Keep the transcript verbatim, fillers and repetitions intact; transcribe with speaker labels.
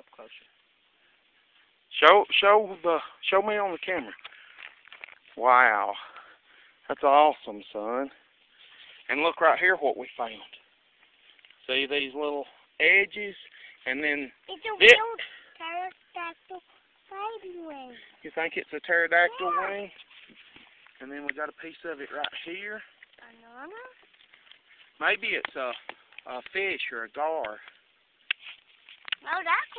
Speaker 1: up closer.
Speaker 2: Show, show the, show me on the camera. Wow, that's awesome, son. And look right here, what we found. See these little edges, and then
Speaker 3: It's a
Speaker 2: it,
Speaker 3: real pterodactyl baby wing.
Speaker 2: you think it's a pterodactyl
Speaker 3: Yeah.
Speaker 2: wing? And then we got a piece of it right here.
Speaker 3: Banana?
Speaker 2: Maybe it's a, a fish or a gar.
Speaker 3: No, that's